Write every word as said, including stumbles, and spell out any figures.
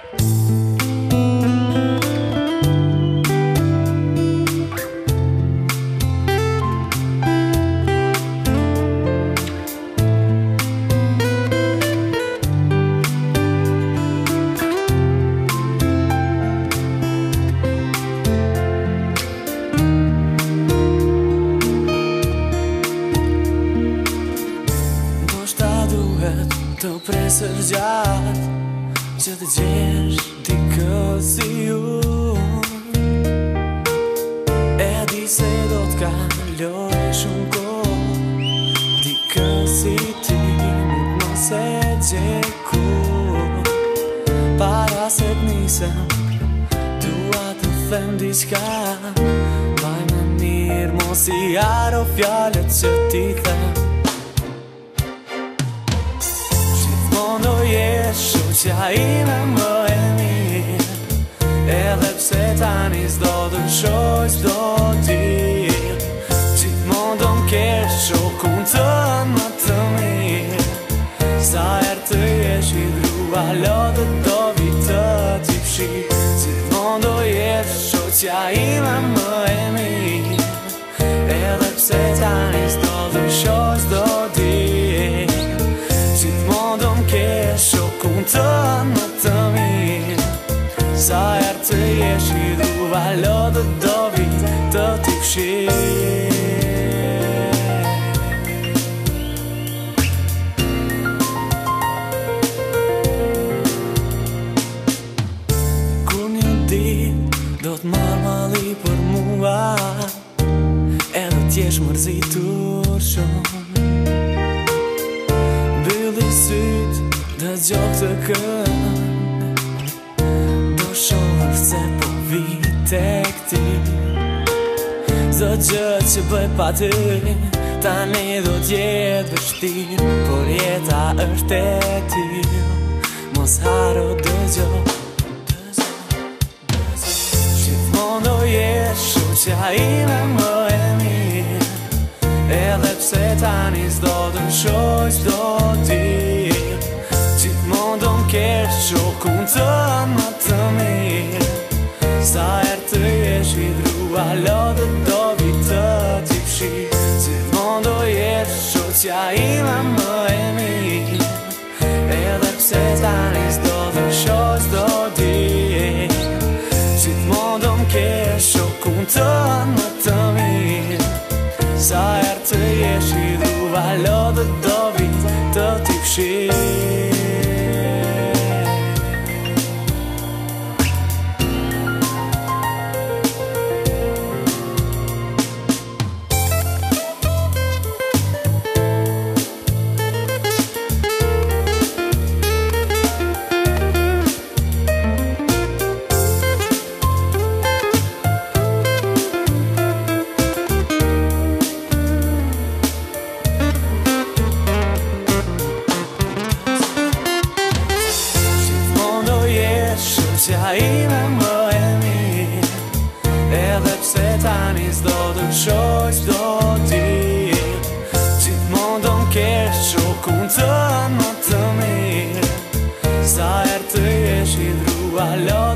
Të presësh gjatë që të gjesh dikë si unë. E di se do t'kaloj shumë kohë, dikë si ti nuk mos e gjej kur. Para se t'nisem, dua të them diçka, vaj më mirë mos i haro fjalët që ti them. Do jesh shoqja ime më e mirë, edhe pse tani s'do të shoh çdo ditë. Gjithmonë do m'kesh shokun tënd më të mirë, sa herë të jesh i drua lodë do vi të t'i fshi. Gjithmonë do jesh shoqja ime më e mirë, edhe pse tani s'do të shoh çdo ditë. Gjithmonë do m'kesh shokun tënd më të mirë, sa herë të jesh i dhruva lodë do vi të t'i fshi. Kur një ditë do t'marr malli për mua, edhe t'jesh mërzitur shumë, dhe gjok të kënd, do shohër se po vi tek ti. Zdo gjë që bëj pa ty, tani do t'jet vështirë, por jeta është e tillë, mos haro dëgjo. Gjithmonë do jesh shoqja ime më e mirë, edhe pse tani s'do të shoh çdo ditë. Gjithmonë do m'kesh shokun tënd më të mirë, sa herë të jesh i drua lodë do vi të t'i fshi. Gjithmonë do jesh shoqja ime më e mirë, edhe pse tani s'do të shoh çdo ditë. Gjithmonë do m'kesh shokun tënd më të mirë, sa herë të jesh i drua lodë do vi të t'i fshi. Shoqja ime më e mirë, edhe pse tani s'do të shoh çdo ditë. Gjithmonë do m'kesh shokun tënd më të mirë, sa herë të jesh i drua lodë